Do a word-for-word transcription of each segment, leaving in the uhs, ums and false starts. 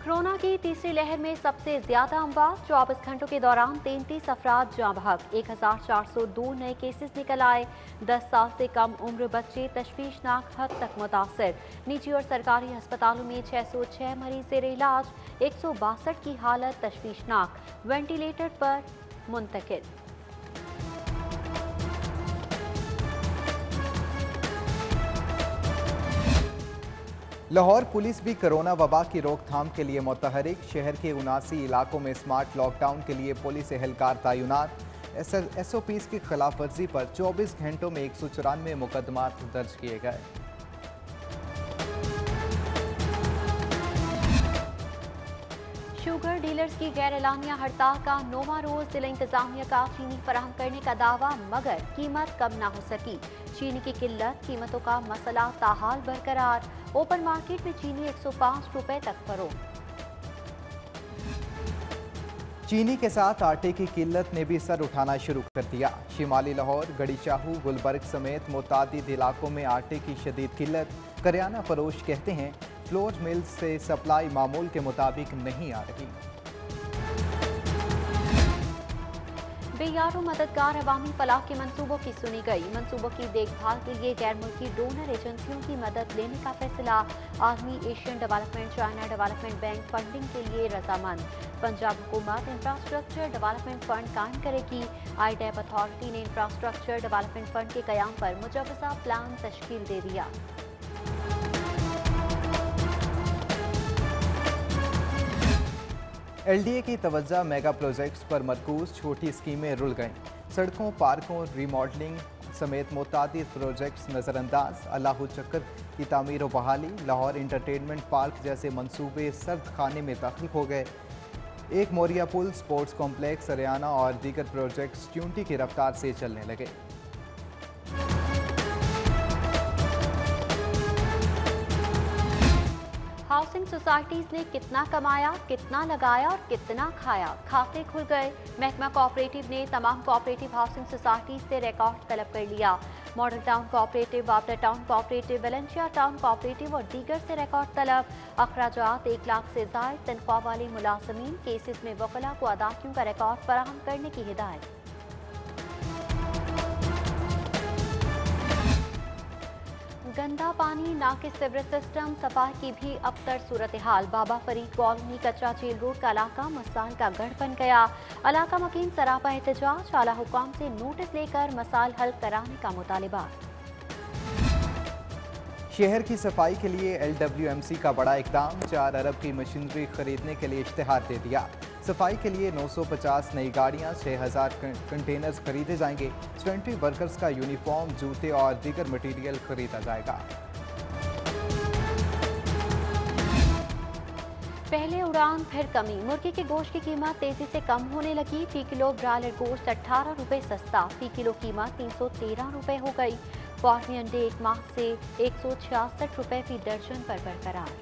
Corona की तीसरी लहर में सबसे ज्यादा अमवात। चौबीस घंटों के दौरान तैंतीस अफराद जाँ बहक, एक हजार चार सौ दो नए केसेस निकल आए। दस साल से कम उम्र बच्चे तशवीशनाक हद तक मुतासर। निजी और सरकारी अस्पतालों में छह सौ छह मरीज जेर इलाज, एक सौ बासठ की हालत तशवीशनाक, वेंटिलेटर पर मुंतकिल। लाहौर पुलिस भी कोरोना वबा की रोकथाम के लिए मुतहरिक। शहर के उनासी इलाकों में स्मार्ट लॉकडाउन के लिए पुलिस एहलकार तैनात। एस ओ पीज़ की खिलाफ वर्जी पर चौबीस घंटों में एक सौ चौरानवे मुकदमा दर्ज किए गए। शुगर डीलर्स की गैर एलानिया हड़ताल का नौवां रोज जिला इंतजामिया का चीनी फराहम करने का दावा, मगर कीमत कम ना हो सकी। चीनी की किल्लत, कीमतों का मसला ताहाल बरकरार। ओपन मार्केट में चीनी एक सौ पाँच रुपए तक फरोख्त। चीनी के साथ आटे की किल्लत ने भी सर उठाना शुरू कर दिया। शिमाली लाहौर, गड़ी चाहू, गुलबर्ग समेत मुतादिद इलाकों में आटे की शदीद किल्लत। करियाना फरोश कहते हैं फ्लोर मिल्स से सप्लाई मामूल के मुताबिक नहीं आ रही। बेयारो मददगार अवामी फलाह के मंसूबों की सुनी गई। मंसूबों की देखभाल के लिए गैर मुल्की डोनर एजेंसियों की मदद लेने का फैसला। Army Asian development China development bank funding के लिए रजामंद। पंजाब हुकूमत इंफ्रास्ट्रक्चर डेवलपमेंट फंड कायम करेगी। आई डैब अथॉरिटी ने इंफ्रास्ट्रक्चर डेवलपमेंट फंड के कयाम पर मुजवजा प्लान तश्कील दे दिया। एल डी ए की तवज्जो मेगा प्रोजेक्ट्स पर मरकूज। छोटी स्कीमें रुल गईं। सड़कों, पार्कों, रीमॉडलिंग समेत मुतादिद प्रोजेक्ट्स नज़रअंदाज। अल्लाह चक्कर की तामीर व बहाली। लाहौर इंटरटेनमेंट पार्क जैसे मंसूबे सर्द खाने में दाखिल हो गए। एक मोरिया पुल, स्पोर्ट्स कॉम्प्लेक्स, हरियाणा और दीगर प्रोजेक्ट्स ट्यूंटी की रफ्तार से चलने लगे। हाउसिंग सोसाइटीज ने कितना कमाया, कितना लगाया और कितना खाया, खाते खुल गए। महकमा कोऑपरेटिव ने तमाम कोऑपरेटिव हाउसिंग सोसाइटीज से रिकॉर्ड तलब कर लिया। मॉडल टाउन कोऑपरेटिव, वापडा town cooperative, Valencia town cooperative और दीगर से रिकॉर्ड तलब। अखराजात एक लाख से जायद तनख्वाह वाले मुलाजमीन, केसेस में वकला को अदायगियों का रिकॉर्ड फराहम करने की हिदायत। गंदा पानी, नाकिस सीवरेज सिस्टम, सफाई की भी अबतर सूरत हाल। Baba Farid colony, Kacha jail road का इलाका मसाइल का गढ़ बन गया। इलाका मकीन सरापा एहतजाज, आला हुकाम से नोटिस लेकर मसाइल हल कराने का मुतालिबा। शहर की सफाई के लिए एल डब्ल्यू एम सी का बड़ा इकदाम। चार अरब की मशीनरी खरीदने के लिए इश्तिहार दे दिया। सफाई के लिए नौ सौ पचास नई गाड़ियाँ, छः हज़ार कंटेनर्स खरीदे जाएंगे। ट्वेंटी वर्कर्स का यूनिफॉर्म, जूते और दीगर मटीरियल खरीदा जाएगा। पहले उड़ान फिर कमी। मुर्गी के गोश्त की कीमत तेजी से कम होने लगी। फी किलो ब्रायलर गोश्त अठारह रुपए सस्ता, फी किलो कीमत तीन सौ तेरह रुपए हो गई। फॉर्मी अंडे एक माह से एक सौ छियासठ रुपए फी दर्जन पर बरकरार।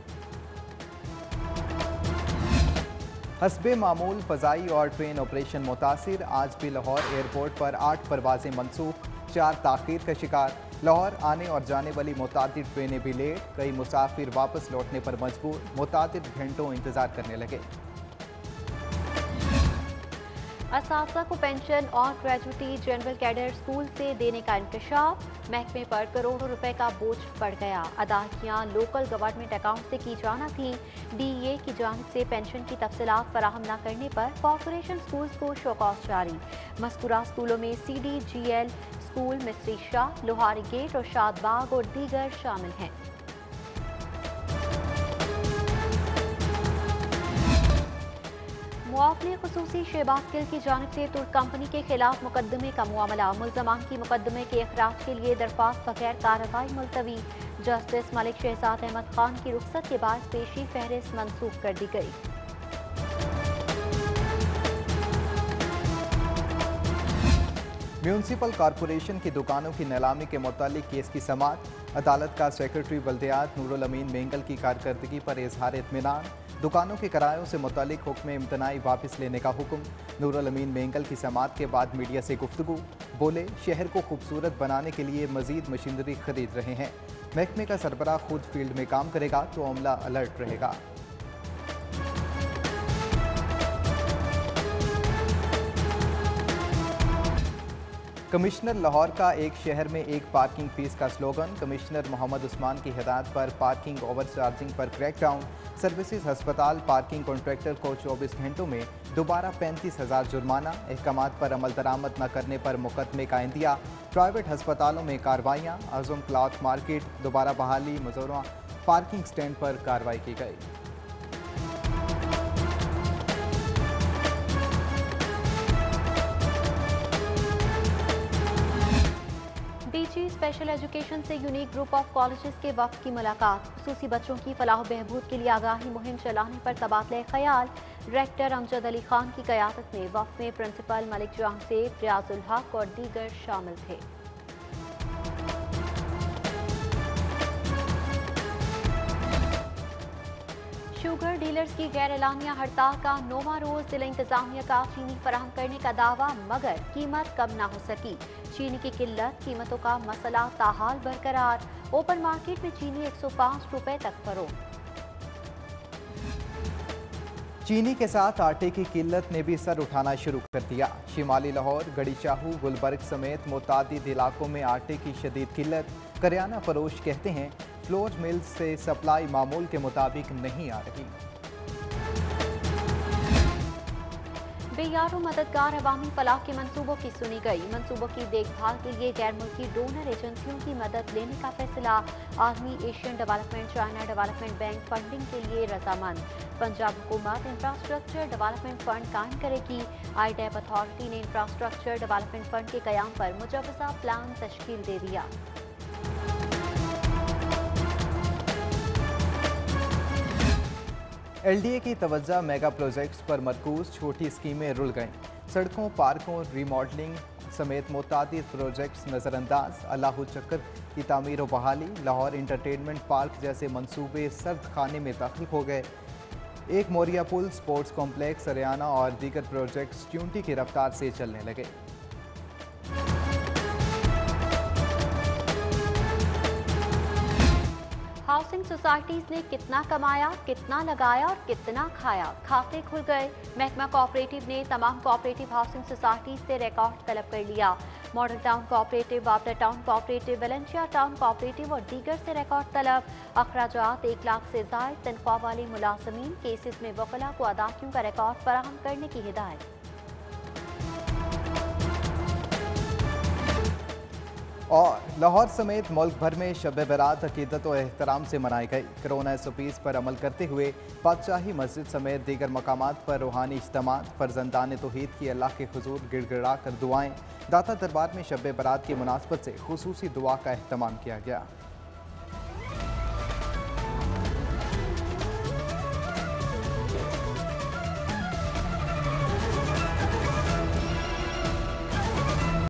हस्बे मामूल फ़ज़ाई और ट्रेन ऑपरेशन मुतासिर। आज भी लाहौर एयरपोर्ट पर आठ परवाजें मनसूख, चार ताख़ीर का शिकार। लाहौर आने और जाने वाली मुतादिद ट्रेनें भी लेट। कई मुसाफिर वापस लौटने पर मजबूर, मुतादिद घंटों इंतजार करने लगे। असातिज़ा को पेंशन और ग्रेजुटी जनरल कैडर स्कूल से देने का इंकशाफ। महकमे पर करोड़ों रुपए का बोझ पड़ गया। अदायगियाँ लोकल गवर्नमेंट अकाउंट से की जाना थी। डी ए की जानिब से पेंशन की तफसीलात फराहम न करने पर कॉरपोरेशन स्कूल्स को शोकॉज जारी। मज़कूरा स्कूलों में C D G L school, Misri Shah, Lohari gate और शादबाग और दीगर शामिल हैं। मुआवने खुसूसी शहबाज गिल की जानिब से तुर्क कंपनी के खिलाफ मुकदमे का मामला। मुल्जमान की मुकदमे के अखराज के लिए दरख्वास्त बगैर कार्रवाई मुलतवी। जस्टिस मलिक शहजाद अहमद खान की रुख्सत के बाद पेशी फहरिस्त मनसूख कर दी गई। म्यूनसिपल कॉरपोरेशन की दुकानों की नीलामी के मुतालिक केस की समाअत। अदालत का सेक्रेटरी बल्दियात नूरुल अमीन मेंगल की कारकर्दगी पर इजहार इत्मीनान। दुकानों के किरायों से मुतालिक हुक्म इम्तनाई वापस लेने का हुक्म। नूरुल अमीन मेंगल की समाअत के बाद मीडिया से गुफ्तगू। बोले, शहर को खूबसूरत बनाने के लिए मजीद मशीनरी खरीद रहे हैं। महकमे का सरबराह खुद फील्ड में काम करेगा तो अमला अलर्ट रहेगा। कमिश्नर लाहौर का एक शहर में एक पार्किंग फीस का स्लोगन। कमिश्नर मोहम्मद उस्मान की हिदायत पर पार्किंग ओवर चार्जिंग पर क्रैकडाउन। सर्विसेज अस्पताल पार्किंग कॉन्ट्रैक्टर को चौबीस घंटों में दोबारा पैंतीस हज़ार जुर्माना। अहकामात पर अमल दरामद न करने पर मुकदमे का इंदिया। प्राइवेट अस्पतालों में कार्रवाइयाँ। आजम क्लॉथ मार्केट दोबारा बहाली। मजोरा पार्किंग स्टैंड पर कार्रवाई की गई। डीजी स्पेशल एजुकेशन से यूनिक ग्रुप ऑफ कॉलेजेस के वफ्द की मुलाकात। खुसूसी बच्चों की फलाह बहबूद के लिए आगाही मुहिम चलाने पर तबादला ख्याल। रेक्टर अमजद अली खान की क़यादत में वफ्द में प्रिंसिपल मलिक जहां से रियाजुल हक और दीगर शामिल थे। शुगर डीलर्स की गैर एलानिया हड़ताल का नौवां रोज जिला इंतजामिया का चीनी फराहम करने का दावा, मगर कीमत कम ना हो सकी। चीनी की किल्लत, कीमतों का मसला ताहाल बरकरार। ओपन मार्केट में चीनी एक सौ पाँच रुपए तक फरोख्त। चीनी के साथ आटे की किल्लत ने भी सर उठाना शुरू कर दिया। शिमाली लाहौर, गड़ी चाहू, गुलबर्ग समेत मुतादिद इलाकों में आटे की शदीद किल्लत। करियाना फरोश कहते हैं फ्लोर मिल्स से सप्लाई मामूल के मुताबिक नहीं आ रही। बेयारो मददगार अवामी फलाह के मंसूबों की सुनी गई। मंसूबों की देखभाल के लिए गैर मुल्की डोनर एजेंसियों की मदद लेने का फैसला। Army Asian development China development bank funding के लिए रजामंद। पंजाब हुकूमत इंफ्रास्ट्रक्चर डेवलपमेंट फंड कायम करेगी। आई डैब अथॉरिटी ने इंफ्रास्ट्रक्चर डेवलपमेंट फंड के कयाम पर मुजवजा प्लान तश्कील दे दिया। एलडीए की तवज्जो मेगा प्रोजेक्ट्स पर मरकूज। छोटी स्कीमें रुल गईं। सड़कों, पार्कों, रीमॉडलिंग समेत मुतादिद प्रोजेक्ट्स नज़रअंदाज। अल्लाहू चक्कर की तामीर व बहाली। लाहौर इंटरटेनमेंट पार्क जैसे मंसूबे सर्द खाने में दाखिल हो गए। एक मोरिया पुल, स्पोर्ट्स कॉम्प्लेक्स, हरियाणा और दीगर प्रोजेक्ट्स ट्यूंटी की रफ्तार से चलने लगे। हाउसिंग सोसाइटीज ने कितना कमाया, कितना लगाया और कितना खाया, खाते खुल गए। महकमा कोऑपरेटिव ने तमाम कोऑपरेटिव हाउसिंग सोसाइटीज से रिकॉर्ड तलब कर लिया। मॉडल टाउन कोऑपरेटिव, बाबरा town cooperative, Valencia town cooperative और दीगर से रिकॉर्ड तलब। अखराजात एक लाख से जायद तनख्वाह वाले मुलाजमीन केसेस में वकला को अदायगियों का रिकॉर्ड फराहम करने की हिदायत। और लाहौर समेत मुल्क भर में शब बरात अकीदत और एहतराम से मनाई गई। कोरोना एस ओ पीज़ पर अमल करते हुए बादशाही मस्जिद समेत दीगर मकामात पर रूहानी इज्तिमात। फर्जंदान तौहीद की अल्लाह के हुजूर गिड़गिड़ा कर दुआएं। दाता दरबार में शब बरात की मुनासबत से खुसूसी दुआ का एहतमाम किया गया।